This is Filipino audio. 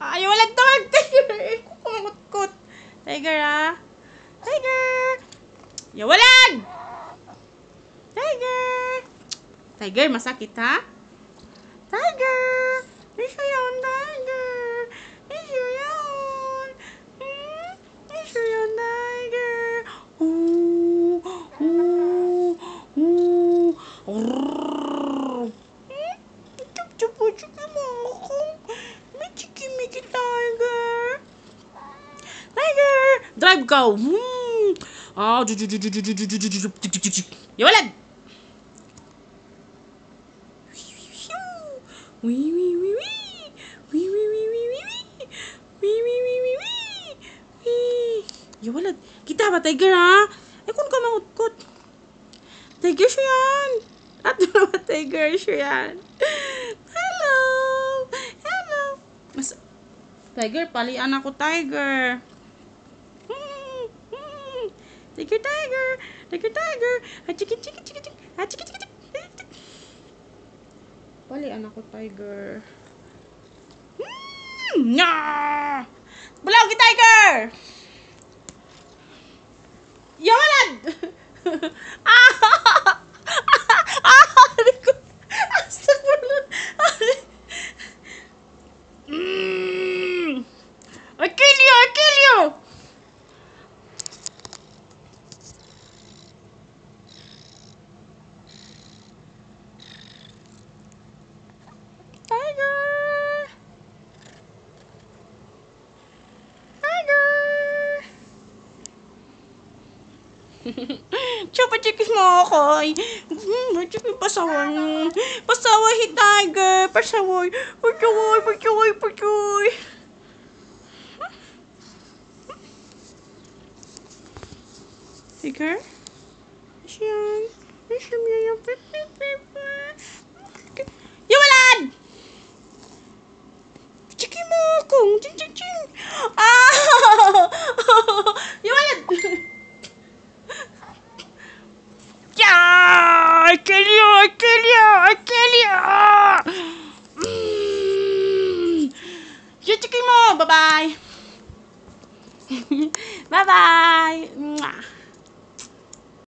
Ay, walang tawag, tiger. Kumakot-kot. Tiger, ah. Tiger. Ya, walang. Tiger. Tiger, masakit, ha? Tiger. Isa yun, tiger. Isa yun. Isa yun, tiger. Ooh. Ooh. Ooh. Chup-chup-chup mo ako. May chiki-miki, tiger. Tiger. Drive go. Ah, ya, walang. Wee wee wee wee. Wee wee wee wee wee. Wee wee wee wee wee. Wee. Ya, walang. Kita ba, tiger, ha? Ay, kung ka makutkot. Tiger siya yan. At naman, tiger siya yan. Hello. Hello. Tiger, palian ako, tiger. Tiger, tiger. Tiger, tiger. Chiki, chiki, chiki, chiki. Chiki, chiki, chiki. Palian ako, tiger. Nya! Bulaw ki, tiger! Ya, walang! Astagfirullah. I kill you! I kill you! Tiger! Chupa-chikis mo ako. Chikis pasaway. Pasaway si tiger. Pasaway. Pasaway. Pasaway. Pasaway. Tiger? Siyan. Siyan yan. Ya, walang! Chiki mo ako. Ching, ching, ching. Ah! Ya, walang! Yeah! I kill you! I kill you! I kill you! Chiki mo! Bye-bye! Bye-bye!